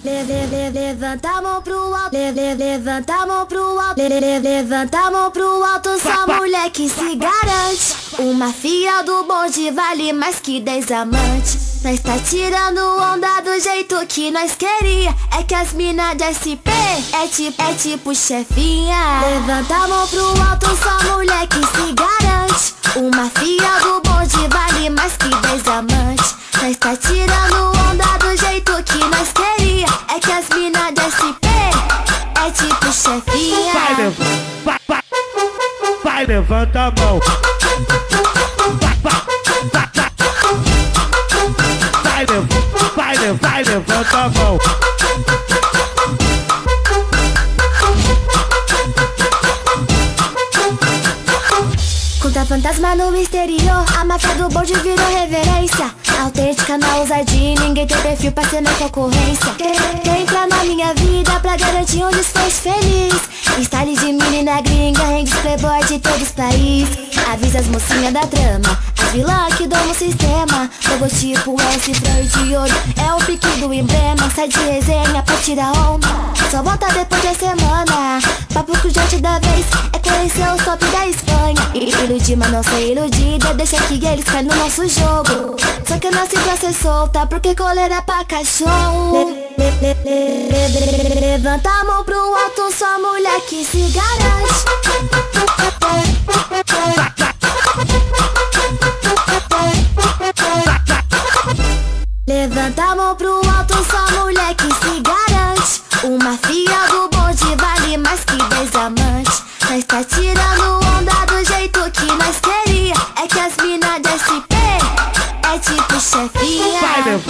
Levanta a mão pro alto, levanta a mão pro alto, levanta a mão pro alto, só mulher que se garante. Uma fia do bonde vale mais que 10 amantes. Nós tá tirando onda do jeito que nós queria. É que as mina de SP é tipo chefinha. Levanta a mão pro alto, só mulher que se garante. Uma fia do bonde vale mais que 10 amantes. Nós tá tirando onda do jeito que nós queria. É que as mina de SP é tipo chefinha. Vai, levanta a mão. Vai, levanta a mão. Contra fantasma no exterior, a máfia do bonde virou reverência. Autêntica na ousadia, ninguém tem perfil pra ser minha concorrência. Quer entrar na minha vida pra garantir um desfecho feliz. Style de menina gringa, range playboy de todo o país. Avisa as mocinhas da trama, as vilã que domam o sistema. Logotipo S, flor de ouro, é o pique do emblema. Sai de resenha pra tirar onda, só volta depois da semana. Papo que o gente da vez é conhecer os top da Espanha. Iludir, mas não ser iludida, deixa que eles caem no nosso jogo. Só que eu nasci pra ser solta, porque coleira é pra cachorro. Levanta a mão pro alto, só mulher que se garante. Levanta a mão pro alto, só mulher que se garante. Uma fia do bonde vale mais que 10 amantes. Nós tá tirando onda do jeito que nós queria. É que as mina de SP é tipo chefinha.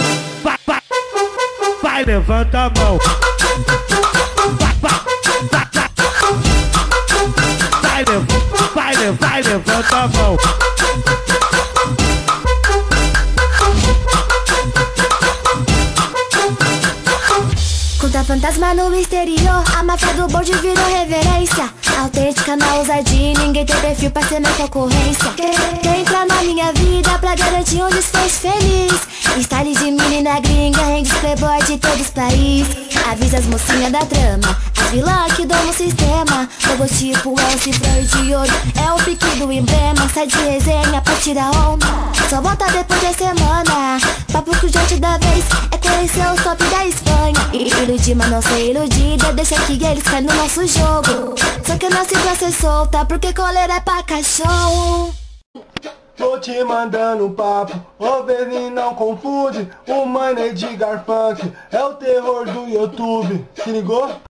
Vai, levanta a mão. Vai, levanta a mão. Contra fantasma no exterior, a máfia do bonde virou reverência. Autêntica na ousadia, ninguém tem perfil pra ser minha concorrência. Quer entrar na minha vida pra garantir um desfecho feliz. Style de menina gringa, range playboy de todos os países. Avisa as mocinhas da trama, as vilã que domam o sistema. Logotipo S, flor de ouro, é o pique do emblema. Sai de resenha pra tirar onda, só volta depois da semana. Papo que o gente da vez é conhecer os top da Espanha. Iludir, mas não ser iludida, deixa que eles caem no nosso jogo. Só que eu nasci pra ser solta, porque coleira é pra cachorro. Tô te mandando papo, ô baby, não confunde. O mano é de Garfunk, é o terror do YouTube. Se ligou?